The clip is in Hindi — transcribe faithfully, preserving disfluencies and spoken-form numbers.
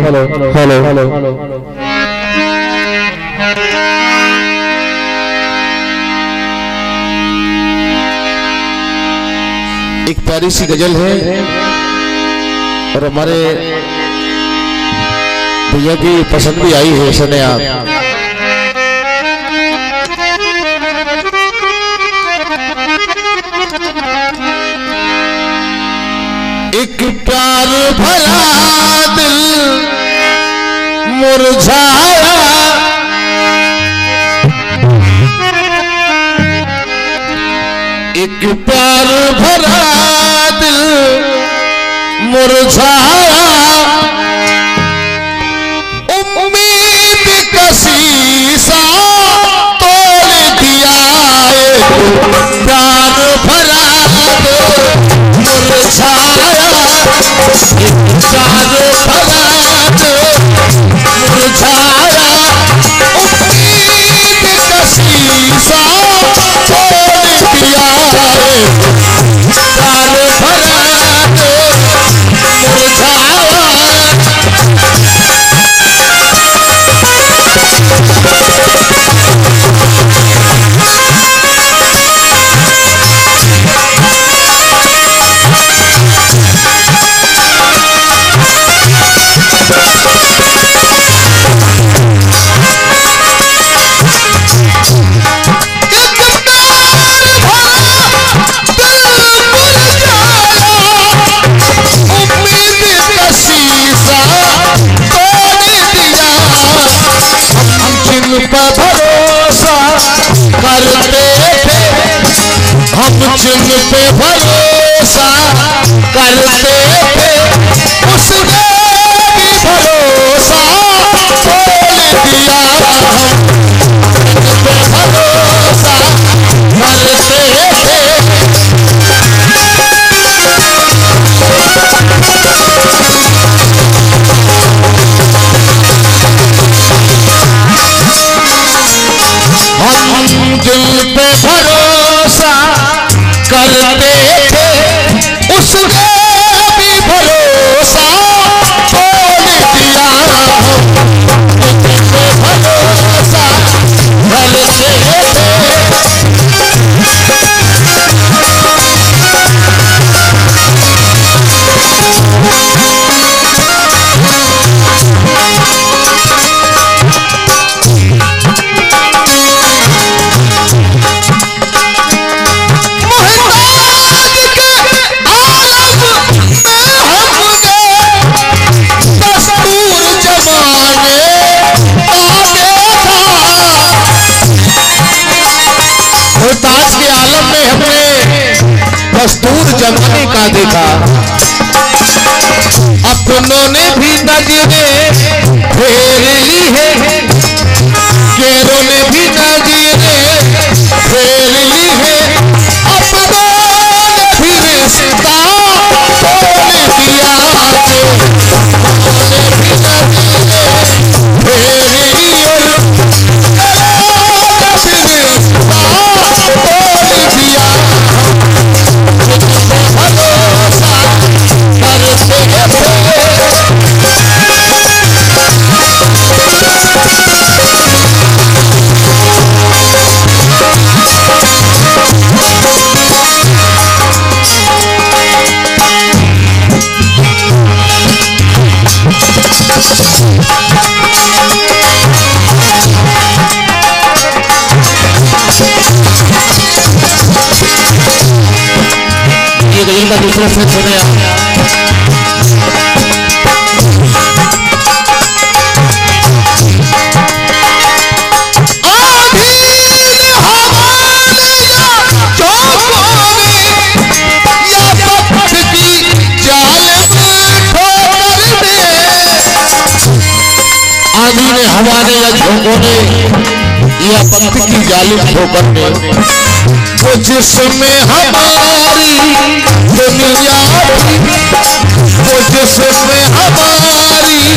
हेलो हेलो एक प्यारी सी गजल है और हमारे भैया की पसंद भी आई है। सुने आप। एक प्यार भरा दिल मुरझाया, एक प्यार भरा दिल मुरझाया, उम्मीद का शीशा तोड़ दिया। प्यार भरा दिल मुरझाया, एक प्यार भरा दिल मुरझाया, उम्मीद का शीशा तोड़ दिया। प्यार भरा दिल मुरझाया। भरोसा करते थे हम, जिन पे भरोसा करते थे उसने भी भरोसा खोल दिया। हम जिन पे भरोसा करते थे हम दिल पे भरोसा करते थे उसने भी भरोसा खोल दिया। हम दिल पे भरोसा करते थे ताज के आलम में हमने दस्तूर जमाने का देखा। अपनों ने भी नजरें फेर ली है, केरों ने भी नजरें फेर ली है, अपनों ने भी रिश्ता तोड़ दिया। उन्होंने भी नजरें फेर ली और का दूसरा सेट सुने आप। आंधी ने हवा ने या झोंकों ने या पंथ की जालिम ठोकर ने वो जिसमें हमारी दुनिया थी, वो जिसमें हमारी